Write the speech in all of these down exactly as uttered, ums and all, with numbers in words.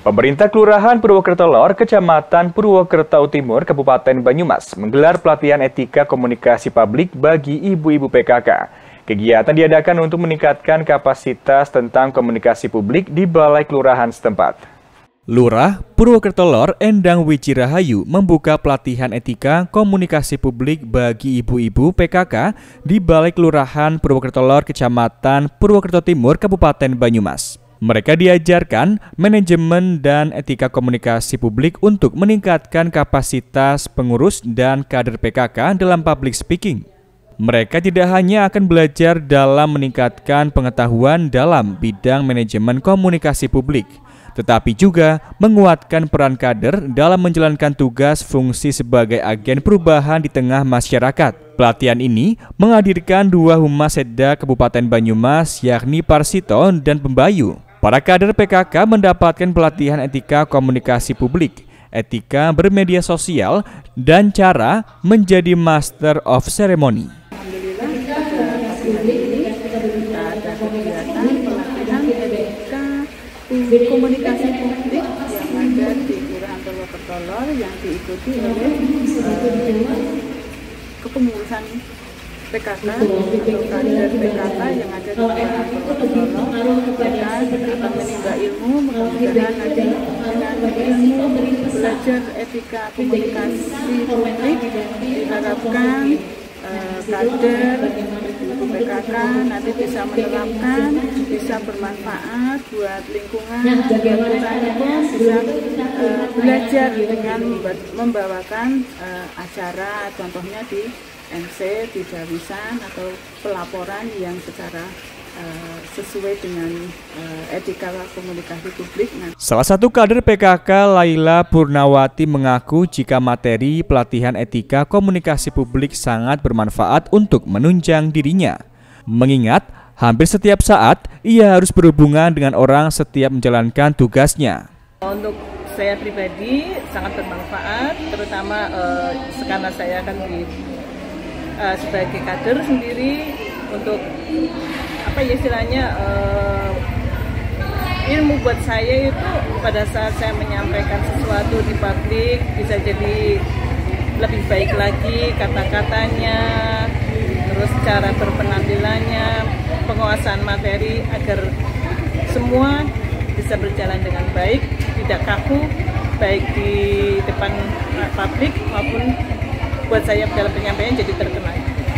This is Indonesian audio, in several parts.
Pemerintah Kelurahan Purwokerto Lor, Kecamatan Purwokerto Timur, Kabupaten Banyumas menggelar pelatihan etika komunikasi publik bagi ibu-ibu P K K. Kegiatan diadakan untuk meningkatkan kapasitas tentang komunikasi publik di Balai Kelurahan setempat. Lurah Purwokerto Lor Endang Wicirahayu membuka pelatihan etika komunikasi publik bagi ibu-ibu P K K di Balai Kelurahan Purwokerto Lor, Kecamatan Purwokerto Timur, Kabupaten Banyumas. Mereka diajarkan manajemen dan etika komunikasi publik untuk meningkatkan kapasitas pengurus dan kader P K K dalam public speaking. Mereka tidak hanya akan belajar dalam meningkatkan pengetahuan dalam bidang manajemen komunikasi publik, tetapi juga menguatkan peran kader dalam menjalankan tugas fungsi sebagai agen perubahan di tengah masyarakat. Pelatihan ini menghadirkan dua Humas Setda Kabupaten Banyumas, yakni Parsito dan Pembayu. Para kader P K K mendapatkan pelatihan etika komunikasi publik, etika bermedia sosial, dan cara menjadi Master of Ceremony. Alhamdulillah pada pagi ini ada kegiatan pelatihan etika komunikasi publik yang ada di Kelurahan Purwokerto Lor yang diikuti oleh uh, kepengurusan P K K atau kader P K K yang ada di Kelurahan Purwokerto Lor. Mereka akan menimba ilmu, mudah-mudahan nanti dengan ilmu belajar etika komunikasi publik diharapkan uh, kader ibu P K K nanti bisa menerapkan, bisa bermanfaat buat lingkungan, kelurahan pun bisa uh, belajar dengan membawakan uh, acara, contohnya di M C, di Dawisan atau pelaporan yang secara uh, sesuai dengan uh, etika komunikasi publik. Salah satu kader P K K, Laila Purnawati, mengaku jika materi pelatihan etika komunikasi publik sangat bermanfaat untuk menunjang dirinya. Mengingat hampir setiap saat ia harus berhubungan dengan orang setiap menjalankan tugasnya. Untuk saya pribadi sangat bermanfaat, terutama uh, karena saya akan di Uh, sebagai kader sendiri untuk apa ya istilahnya uh, ilmu buat saya itu pada saat saya menyampaikan sesuatu di publik bisa jadi lebih baik lagi kata-katanya, terus cara berpenampilannya, penguasaan materi agar semua bisa berjalan dengan baik, tidak kaku baik di depan publik maupun buat saya dalam penyampaian jadi terkenal.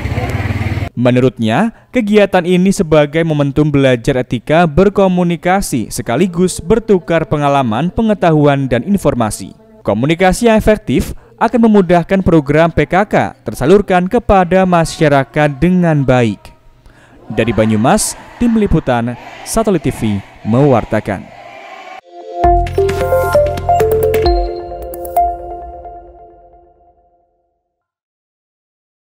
Menurutnya, kegiatan ini sebagai momentum belajar etika berkomunikasi sekaligus bertukar pengalaman, pengetahuan, dan informasi. Komunikasi yang efektif akan memudahkan program P K K tersalurkan kepada masyarakat dengan baik. Dari Banyumas, Tim Liputan Satelit T V mewartakan.